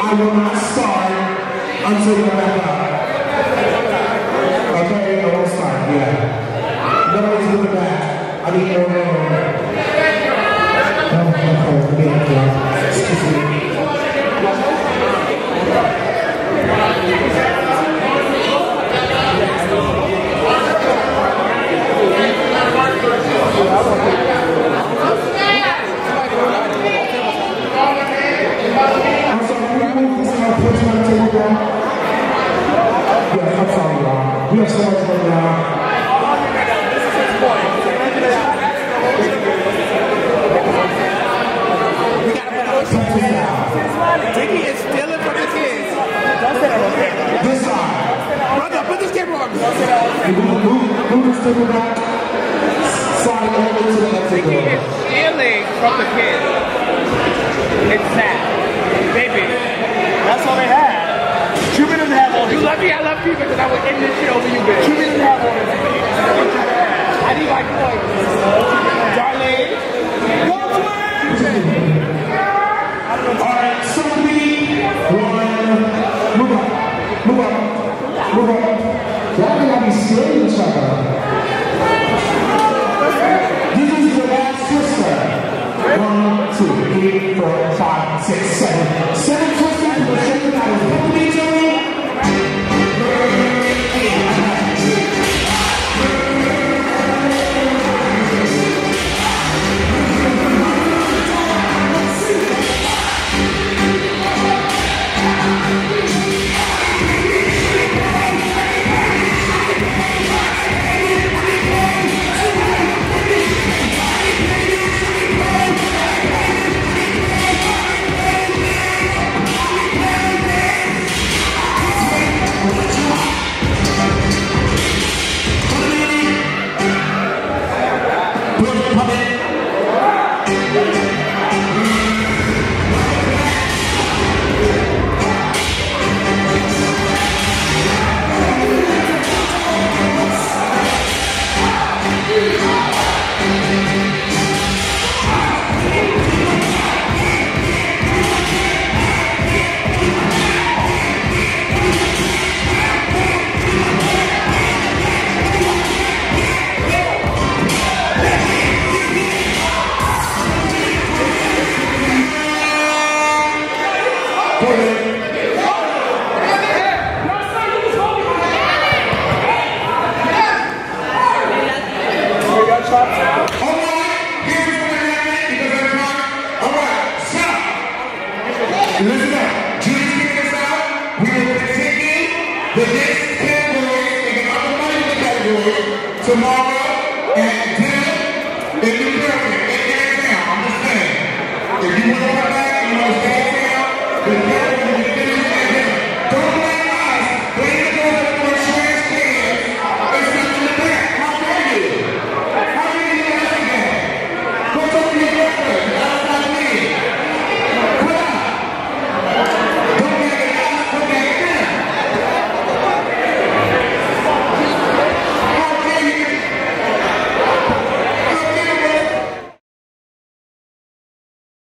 I will not start until you wrap up. Okay, I won't start, yeah. Nobody's in the back. I need no room. Excuse me. We have so much fun now. We gotta put Diggy is stealing from the kids. This side. Brother, put this camera on me. Move this table back. Slide over to the left. Diggy is stealing from the kids. It's sad. Baby. That's all they had. Truman doesn't have all this. You love me, I love you because I would end this shit over you, bitch. Truman doesn't have all this. I need my points. Darlene. Go Twins! Alright, so we move up. Why do I be scaring each other? This is the last sister. 1, 2, 3, 4, 5, 6, 7. 7 twisters will show you how to help each other. Listen up. Judy's kicking us out. We will continue the next category and the other money category tomorrow at dinner in New York. I'm just saying. If you want to come back and you want to stay down,